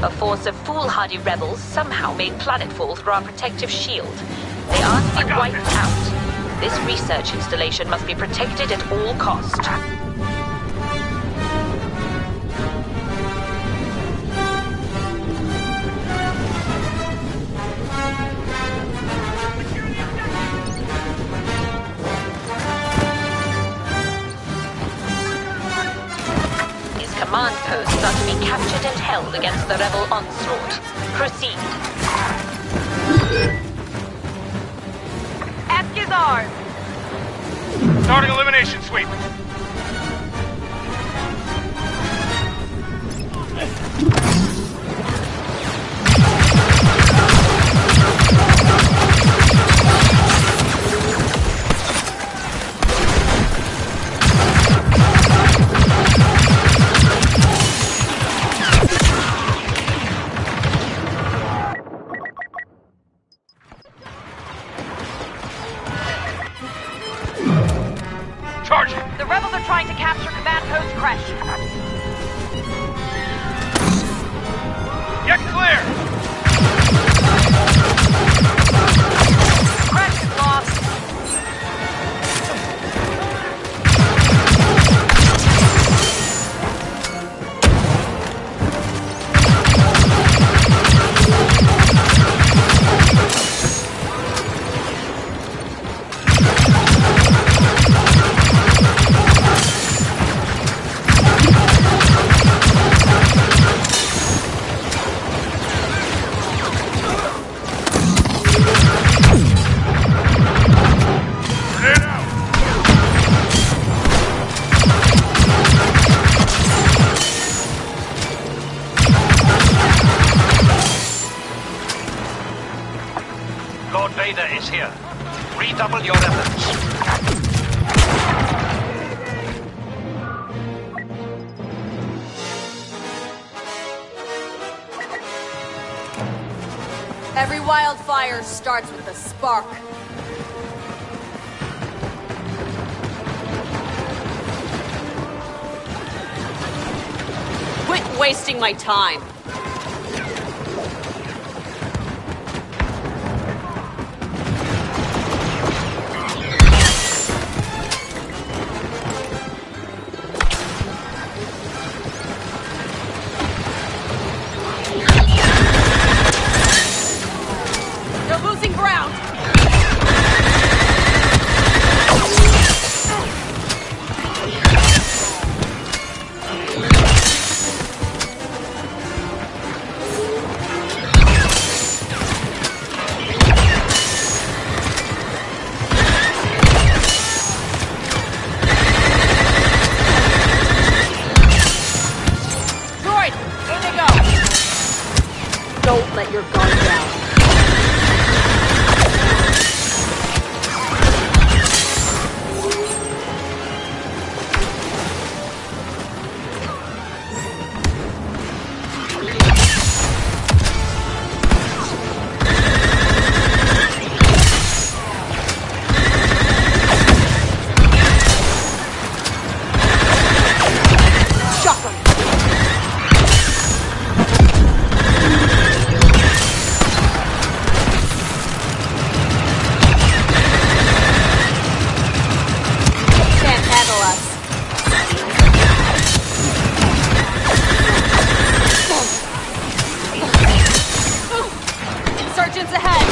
A force of foolhardy rebels somehow made planetfall through our protective shield. They are to be wiped out. This research installation must be protected at all cost. Command posts are to be captured and held against the rebel onslaught. Proceed. Ask is ours. Starting elimination sweep. The rebels are trying to capture command post Crash. Get clear! Crash is lost. Lord Vader is here. Redouble your efforts. Every wildfire starts with a spark. Quit wasting my time. Don't let your guard down. Insurgents ahead!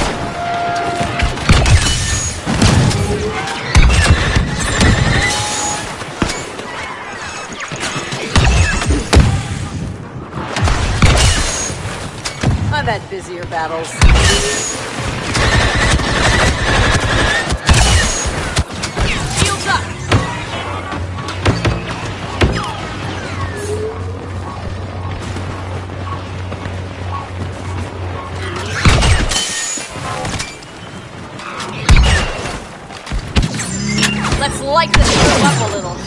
I've had busier battles. Shields up! Let's light this room up a little.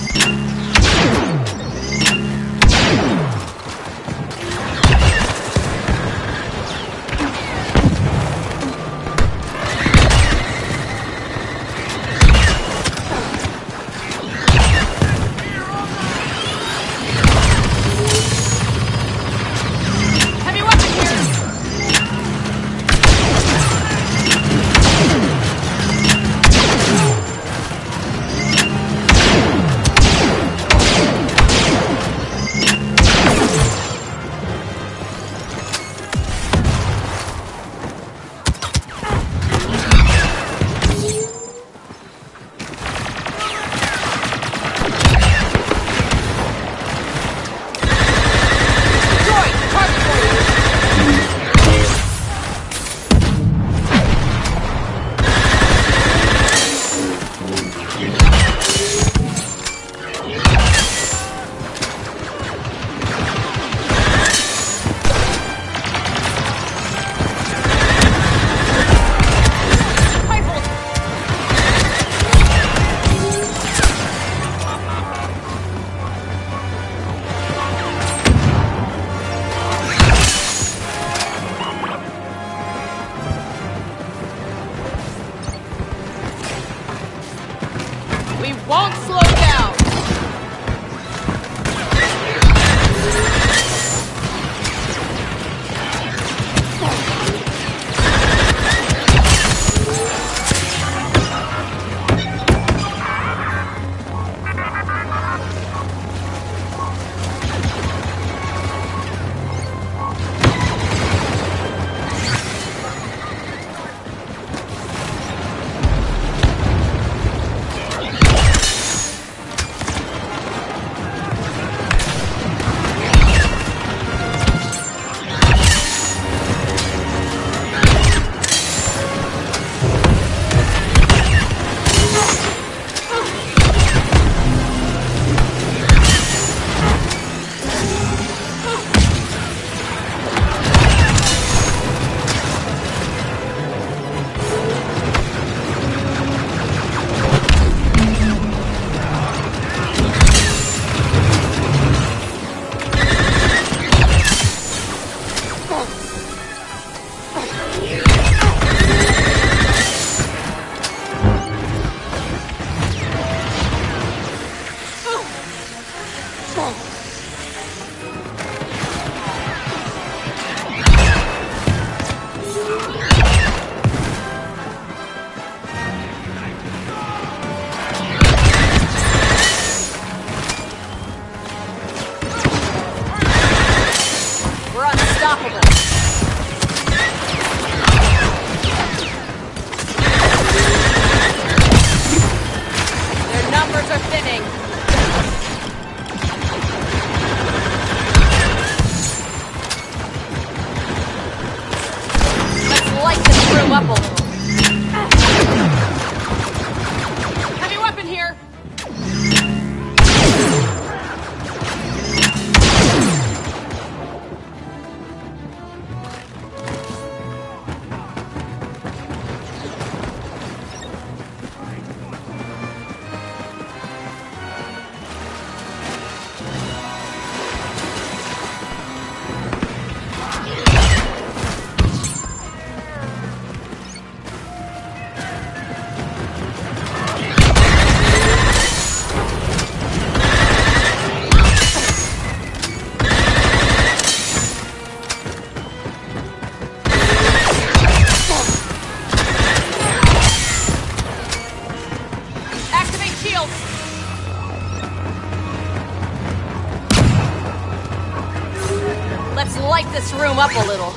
Let's light this room up a little.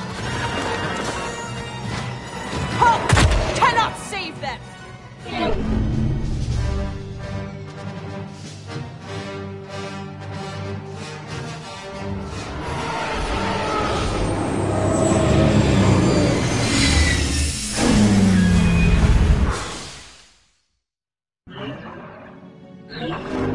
Hope cannot save them! Yeah.